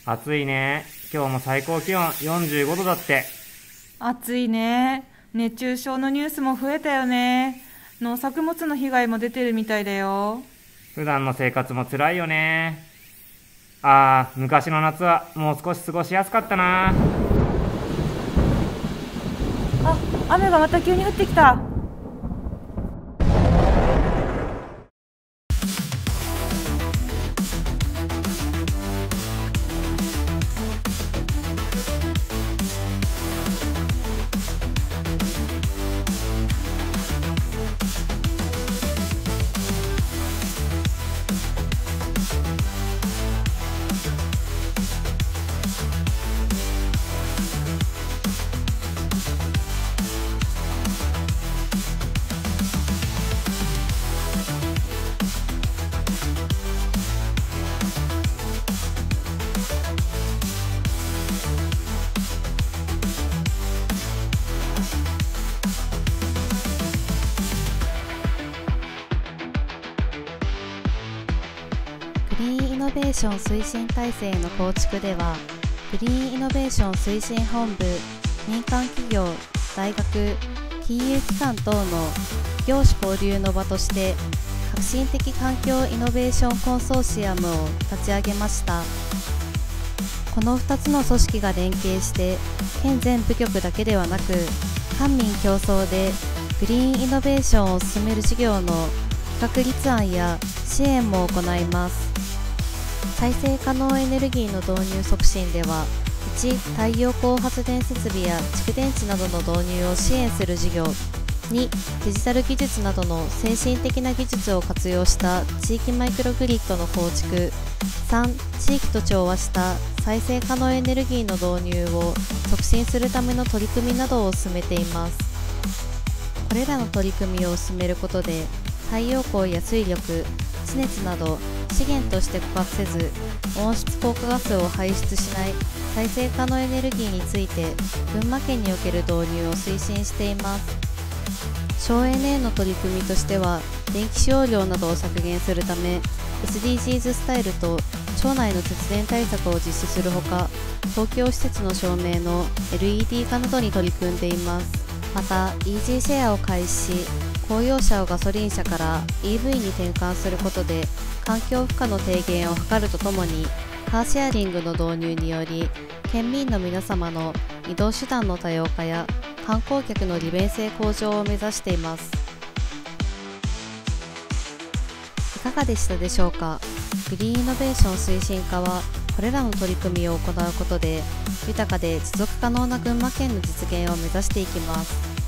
暑いね。今日も最高気温45度だって。 暑いね。熱中症のニュースも増えたよね。農作物の被害も出てるみたいだよ。 普段の生活も辛いよね。昔の夏はもう少し過ごしやすかったな。 あ、雨がまた急に降ってきた。 グリーンイノベーション推進体制の構築では、グリーンイノベーション推進本部、民間企業、大学、金融機関等の業種交流の場として革新的環境イノベーションコンソーシアムを立ち上げました。この2つの組織が連携して県全部局だけではなく官民共創でグリーンイノベーションを進める事業の企画立案や支援も行います。再生可能エネルギーの導入促進では、1、太陽光発電設備や蓄電池などの導入を支援する事業、2、デジタル技術などの先進的な技術を活用した地域マイクログリッドの構築、3、地域と調和した再生可能エネルギーの導入を促進するための取り組みなどを進めています。これらの取り組みを進めることで、太陽光や水力、地熱など資源として枯渇せず温室効果ガスを排出しない再生可能エネルギーについて群馬県における導入を推進しています。省エネへの取り組みとしては、電気使用量などを削減するため SDGs スタイルと町内の節電対策を実施するほか、公共施設の照明の LED 化などに取り組んでいます。また EG シェアを開始し、公用車をガソリン車から EV に転換することで環境負荷の低減を図るとともに、カーシェアリングの導入により県民の皆様の移動手段の多様化や観光客の利便性向上を目指しています。いかがでしたでしょうか。グリーンイノベーション推進課はこれらの取り組みを行うことで豊かで持続可能な群馬県の実現を目指していきます。